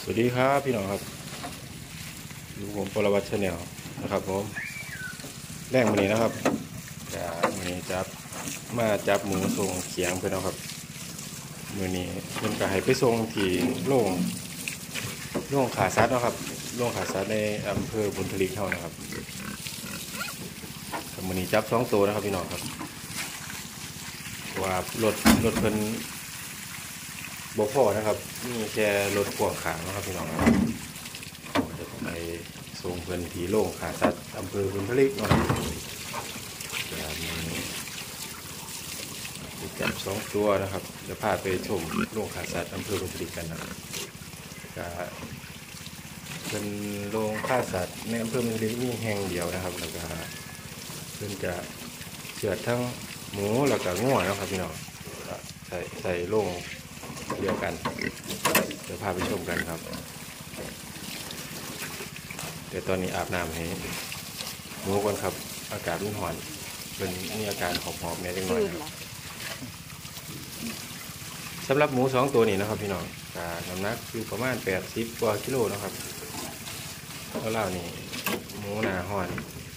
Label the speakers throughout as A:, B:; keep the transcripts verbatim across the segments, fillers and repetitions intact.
A: สวัสดีครับพี่น้องครับอยู่ผมปรวัตรชาแนลนะครับผมแรงวันนี้นะครับจะวันนี้จับมาจับหมูทรงเขียงไปนะครับมือนี้เป็นกระให้ไปทรงที่โล่งโล่งขาซัดนะครับโล่งขาซัดในอำเภอบุญทลิกเท่านะครับมือนี้จับสองตัวนะครับพี่น้องครับว่ารถรถเพิ่นบกพอนะครับมีแค่รถพ่วงขางนะครับพี่น้องจะไปส่งเพิ่นที่โล่งขาสัตว์อำเภอบุญทลิกนะครับจะมีจับสองตัวนะครับจะพาไปชมโล่งขาสัตว์อำเภอบุญทลิกกันนะครับจะเป็นโรงฆ่าสัตว์ในอำเภอบุญทลิกมีแห่งเดียวนะครับแล้วก็เพิ่นจะเชือดทั้งหมูแล้วก็งัวนะครับพี่น้องใส่ใส่โล่งเดียวกันเดี๋ยวพาไปชมกันครับเดี๋ยวตอนนี้อาบน้ำให้หมูก่อนครับอากาศมันร้อนเป็นมีอาการหอบๆแม่เล็กน้อยครับสำหรับหมูสองตัวนี้นะครับพี่น้องน้ำหนักอยู่ประมาณแปดสิบกว่ากิโลนะครับแล้วเล่านี่หมูหนาห้อน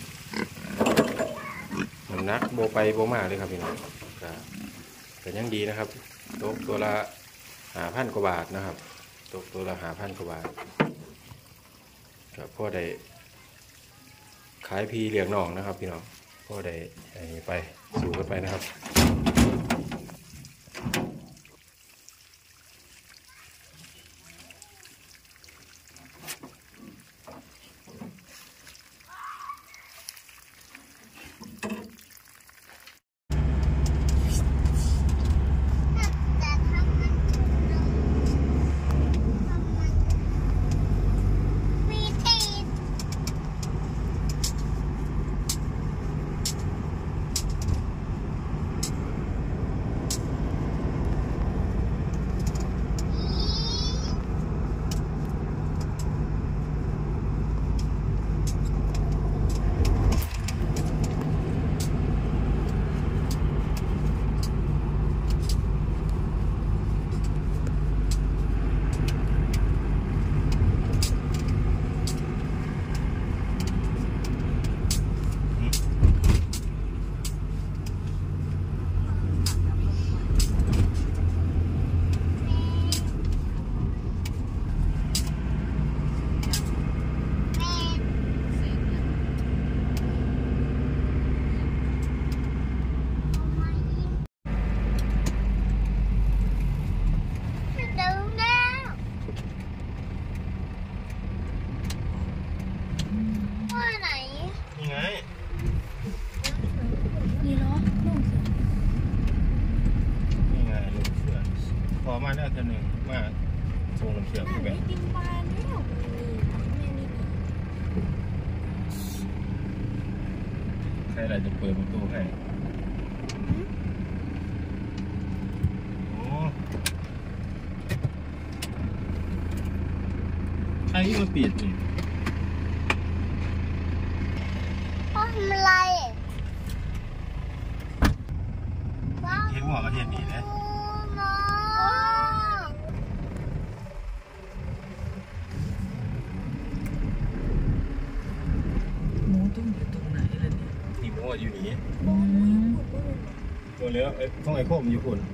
A: น้ำหนักโบไปโบมาเลยครับพี่น้องแต่ยังดีนะครับตกตัวละหาพันกว่าบาทนะครับตกตัวละหาพันกว่าบาทครับพ่อได้ขายพีเลี้ยงน้องนะครับพี่น้องพ่อได้ไปสู่กันไปนะครับพอมาได้ตัวหนึ่งมาส่งเชือกไปใครอะไรจะเปิดประตูให้โอ้ใครมาปิดนี่
B: ทำอะไร
A: เห็นหัวกระเทียมนี่นะที่หมูอยู่นี่ตัวเลี้ยวต้องไอ้โคมอยู่คุณ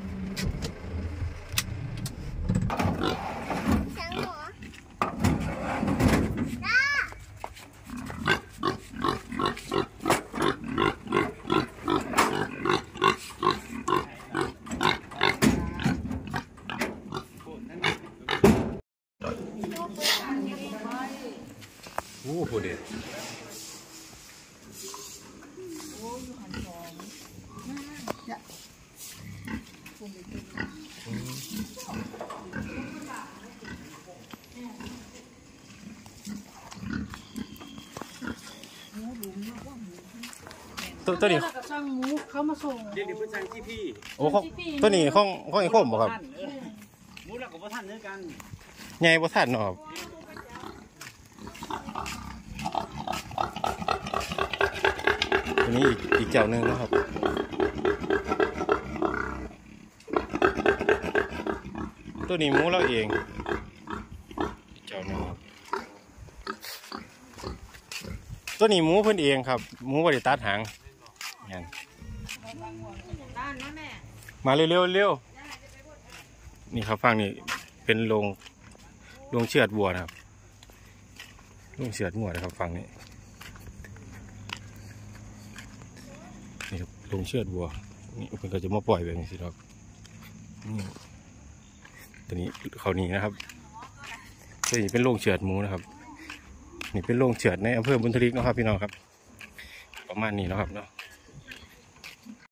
A: โอ้โหเด็ดตัวตัวนี้
C: ช่างมูเขามาส่ง
D: เดี๋ยวนี้เพิ่นสั่งที่พี่
A: โอ้ของตัวนี้ของของไอ้โคมบ่ครับ
D: หมูเรากับพ่อท่านเนื้อกัน
A: ใหญ่บ่ทันเนาะครับตัวนี้อีกอีกเจ้าหนึ่งนะครับ ตัวนี้หมูเราเองตัวนี้หมูเพิ่นเองครับหมูบริตัดหางนี่มาเร็วเร็วเร็วนี่ครับฟังนี่เป็นโรงโรงเชือดวัวนะครับโรงเชือดวัวนะครับฟังนี่นี่ครับโรงเชือดวัวนี่เพิ่นก็จะมาปล่อยแบบนี้สิครับนี่ตัวนี้เขานี่นะครับตัวนี้เป็นโรงเชือดหมูนะครับนี่เป็นโรงเชือดในอำเภอบุญทลิกนะครับพี่น้องครับประมาณนี้นะครับเนาะ